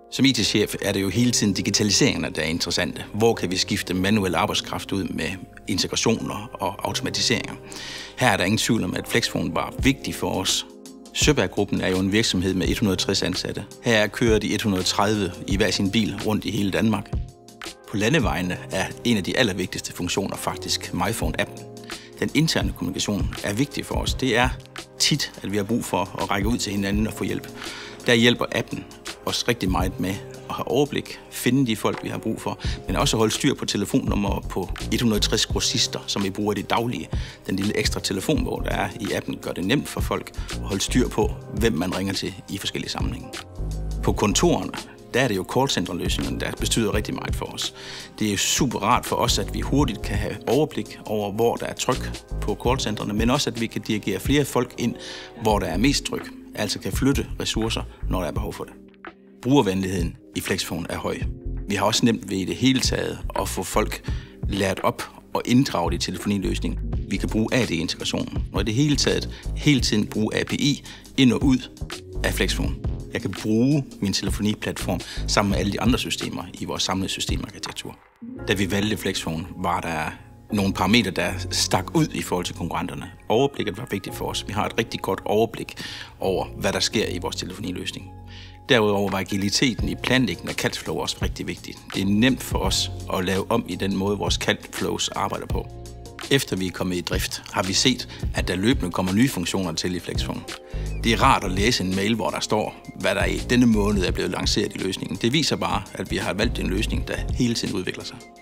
Som IT-chef er det jo hele tiden digitaliseringen, der er interessante. Hvor kan vi skifte manuel arbejdskraft ud med integrationer og automatiseringer? Her er der ingen tvivl om, at Flexphone var vigtig for os. Søberg-gruppen er jo en virksomhed med 160 ansatte. Her kører de 130 i hver sin bil rundt i hele Danmark. På landevejene er en af de allervigtigste funktioner faktisk MyPhone-appen. Den interne kommunikation er vigtig for os. Det er tit, at vi har brug for at række ud til hinanden og få hjælp. Der hjælper appen os rigtig meget med at have overblik, finde de folk, vi har brug for, men også holde styr på telefonnummer på 160 grossister, som vi bruger i det daglige. Den lille ekstra telefonbog, der er i appen, gør det nemt for folk at holde styr på, hvem man ringer til i forskellige sammenhænge. På kontorerne, der er det jo callcenter-løsningen, der betyder rigtig meget for os. Det er jo super rart for os, at vi hurtigt kan have overblik over, hvor der er tryk på callcentrene, men også, at vi kan dirigere flere folk ind, hvor der er mest tryk, altså kan flytte ressourcer, når der er behov for det. Brugervenligheden i Flexphone er høj. Vi har også nemt ved i det hele taget at få folk lært op og inddraget i telefoniløsningen. Vi kan bruge AD-integrationen, og i det hele taget hele tiden bruge API ind og ud af Flexphone. Jeg kan bruge min telefoniplatform sammen med alle de andre systemer i vores samlede systemarkitektur. Da vi valgte Flexphone, var der nogle parametre, der stak ud i forhold til konkurrenterne. Overblikket var vigtigt for os. Vi har et rigtig godt overblik over, hvad der sker i vores telefoniløsning. Derudover var agiliteten i planlægningen af CAD-flow også rigtig vigtigt. Det er nemt for os at lave om i den måde, vores CAD-flows arbejder på. Efter vi er kommet i drift, har vi set, at der løbende kommer nye funktioner til i Flexphone. Det er rart at læse en mail, hvor der står, hvad der i denne måned er blevet lanceret i løsningen. Det viser bare, at vi har valgt en løsning, der hele tiden udvikler sig.